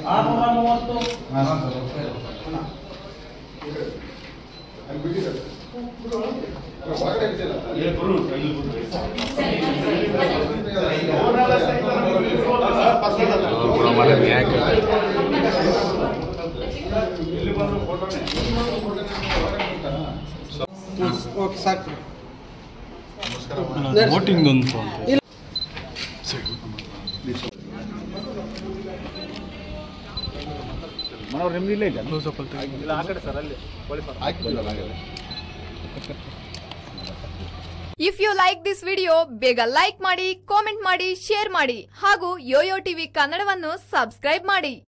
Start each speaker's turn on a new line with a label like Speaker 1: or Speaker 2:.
Speaker 1: Voting ಒಂದು
Speaker 2: if you like this video ಬೇಗ like ಮಾಡಿ, ಕಾಮೆಂಟ್ ಮಾಡಿ, ಶೇರ್ ಮಾಡಿ ಹಾಗೂ ಯೋಯೋ ಟಿವಿ ಕನ್ನಡವನ್ನು ಸಬ್ಸ್ಕ್ರೈಬ್ ಮಾಡಿ.